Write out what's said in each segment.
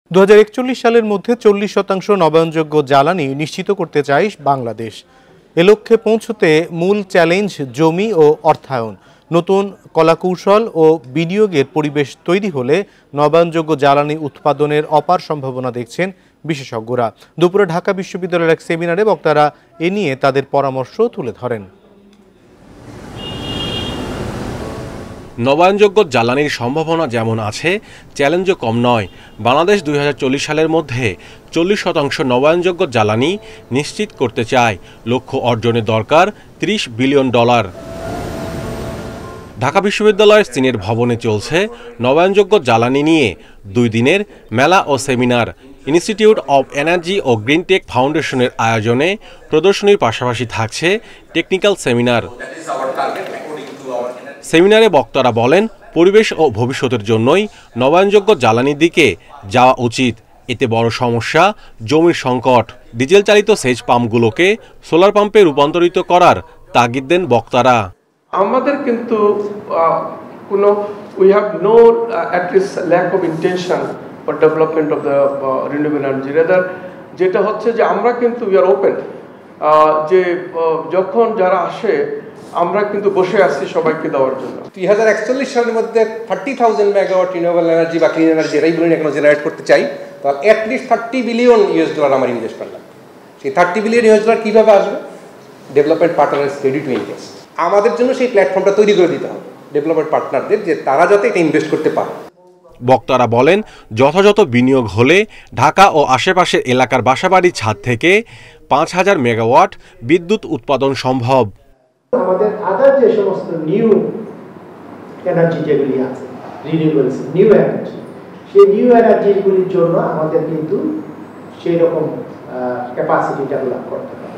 2041 সালের মধ্যে 40% নবায়নযোগ্য জ্বালানি নিশ্চিত করতে চায় বাংলাদেশ। এ লক্ষ্যে পৌঁছতে মূল চ্যালেঞ্জ জমি ও অর্থায়ন। নতুন কলাকৌশল ও বিনিয়োগের পরিবেশ তৈরি হলে নবায়নযোগ্য জ্বালানি উৎপাদনের অপার সম্ভাবনা দেখছেন বিশেষজ্ঞরা। দুপুরে ঢাকা বিশ্ববিদ্যালয়ের এক সেমিনারে বক্তারা এ নিয়ে তাদের পরামর্শ তুলে ধরেন। নবায়নযোগ্য জ্বালানির সম্ভাবনা যেমন আছে, চ্যালেঞ্জও কম নয়। বাংলাদেশ 2040 সালের মধ্যে 40% নবায়নযোগ্য জ্বালানি নিশ্চিত করতে চায়। লক্ষ্য অর্জনে দরকার $30 বিলিয়ন। ঢাকা বিশ্ববিদ্যালয়ের সিনেট ভবনে চলছে নবায়নযোগ্য জ্বালানি নিয়ে 2 দিনের মেলা ও সেমিনার। ইনস্টিটিউট অব এনার্জি ও গ্রিন টেক ফাউন্ডেশনের আয়োজনে প্রদর্শনীর পাশাপাশি থাকছে টেকনিক্যাল সেমিনার। সেমিনারে বক্তারা বলেন, পরিবেশ ও ভবিষ্যতের জন্যই নবায়নযোগ্য জ্বালানির দিকে যাওয়া উচিত। এতে বড় সমস্যা জমির সংকট। ডিজেল চালিত সেচ পাম্পগুলোকে সোলার পাম্পে রূপান্তরিত করার তাগিদ দেন বক্তারা। আমাদের কিন্তু we have no at least lack of intention for development of the renewable energy. Rather যেটা হচ্ছে যে আমরা কিন্তু we are open, যে যখন যারা আসে আমরা কিন্তু বসে আছি সবাইকে দেওয়ার জন্য। 2041 সালের মধ্যে 30,000 মেগাওয়াট রিনিউয়েবল এনার্জি বা ক্লিন এনার্জি এরাই বলেন এখনো জেনারেট করতে চাই, তাহলে অ্যাটলিস্ট $30 বিলিয়ন আমার ইনভেস্ট করলাম। সেই $30 বিলিয়ন কীভাবে আসবে? Development partner is ready to invest. আমাদের জন্য সেই প্ল্যাটফর্মটা তৈরি করে দিতে হবে ডেভেলপমেন্ট পার্টনারদের, যে তারা যাতে এটা ইনভেস্ট করতে পারে। বক্তারা বলেন, যথাযথ বিনিয়োগ হলে ঢাকা ও আশেপাশের এলাকার বাসাবাড়ির ছাদ থেকে 5000 মেগাওয়াট বিদ্যুৎ উৎপাদন সম্ভব। আমাদের আদার যে সমস্ত নিউ এনার্জি যেগুলি আছে, রিনিউয়েবলস নিউ এনার্জি, সেই নিউ এনার্জিগুলির জন্য আমাদের কিন্তু সেই রকম ক্যাপাসিটি ডেভেলপ করতে হবে।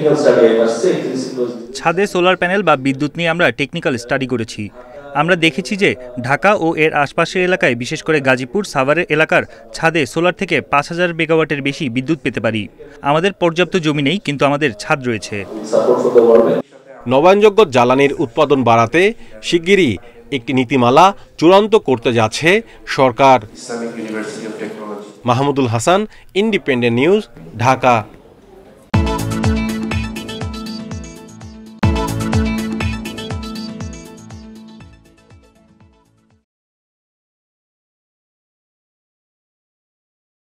ছাদে সোলার প্যানেল বা বিদ্যুৎ নিয়ে আমরা টেকনিক্যাল স্টাডি করেছি। আমরা দেখেছি যে ঢাকা ও এর আশপাশের এলাকায়, বিশেষ করে গাজীপুর সাভারের এলাকার ছাদে সোলার থেকে 5000 মেগাওয়াটের বেশি বিদ্যুৎ পেতে পারি। আমাদের পর্যাপ্ত জমি নেই, কিন্তু আমাদের ছাদ রয়েছে। নবায়নযোগ্য জ্বালানির উৎপাদন বাড়াতে শিগগিরই একটি নীতিমালা চূড়ান্ত করতে যাচ্ছে সরকার। Mahmudul Hasan, Independent News, Dhaka.